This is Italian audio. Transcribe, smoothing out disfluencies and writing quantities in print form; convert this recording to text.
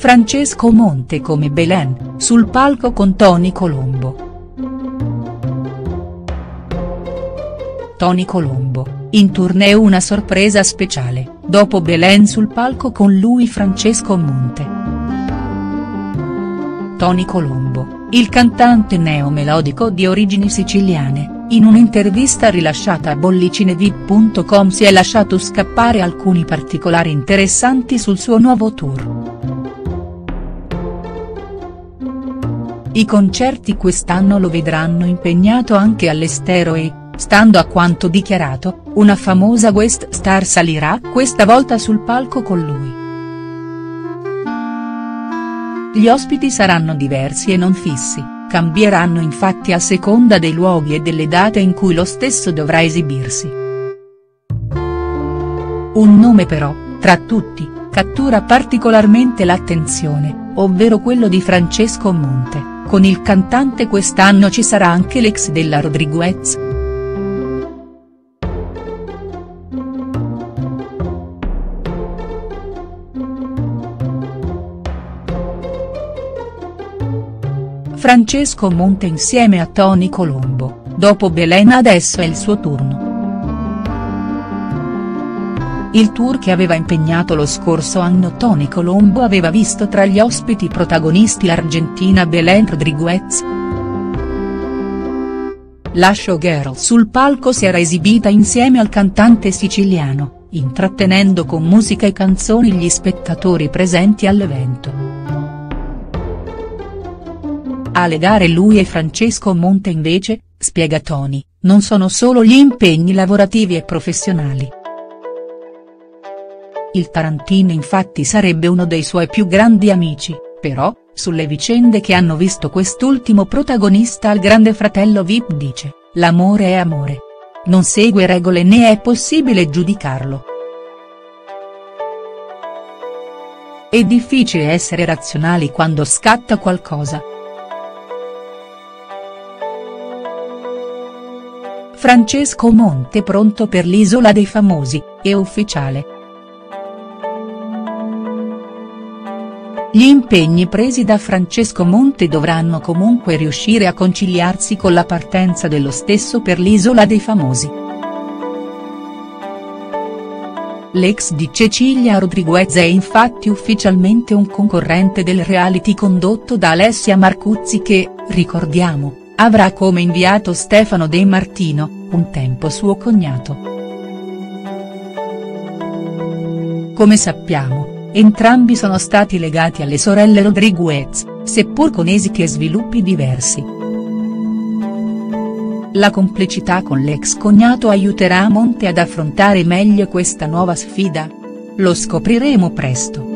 Francesco Monte come Belen, sul palco con Tony Colombo. Tony Colombo, in tournée una sorpresa speciale, dopo Belen sul palco con lui Francesco Monte. Tony Colombo, il cantante neomelodico di origini siciliane, in un'intervista rilasciata a bollicinevip.com si è lasciato scappare alcuni particolari interessanti sul suo nuovo tour. I concerti quest'anno lo vedranno impegnato anche all'estero e, stando a quanto dichiarato, una famosa guest star salirà questa volta sul palco con lui. Gli ospiti saranno diversi e non fissi, cambieranno infatti a seconda dei luoghi e delle date in cui lo stesso dovrà esibirsi. Un nome però, tra tutti, cattura particolarmente l'attenzione, ovvero quello di Francesco Monte. Con il cantante quest'anno ci sarà anche l'ex della Rodriguez. Francesco Monte insieme a Tony Colombo, dopo Belen adesso è il suo turno. Il tour che aveva impegnato lo scorso anno Tony Colombo aveva visto tra gli ospiti protagonisti l'argentina Belen Rodriguez. La showgirl sul palco si era esibita insieme al cantante siciliano, intrattenendo con musica e canzoni gli spettatori presenti all'evento. A legare lui e Francesco Monte invece, spiega Tony, non sono solo gli impegni lavorativi e professionali. Il tarantino infatti sarebbe uno dei suoi più grandi amici, però, sulle vicende che hanno visto quest'ultimo protagonista al Grande Fratello VIP dice, l'amore è amore. Non segue regole né è possibile giudicarlo. È difficile essere razionali quando scatta qualcosa. Francesco Monte pronto per l'Isola dei Famosi, è ufficiale. Gli impegni presi da Francesco Monte dovranno comunque riuscire a conciliarsi con la partenza dello stesso per l'Isola dei Famosi. L'ex di Cecilia Rodriguez è infatti ufficialmente un concorrente del reality condotto da Alessia Marcuzzi che, ricordiamo, avrà come inviato Stefano De Martino, un tempo suo cognato. Come sappiamo, entrambi sono stati legati alle sorelle Rodriguez, seppur con esiti e sviluppi diversi. La complicità con l'ex cognato aiuterà Monte ad affrontare meglio questa nuova sfida? Lo scopriremo presto.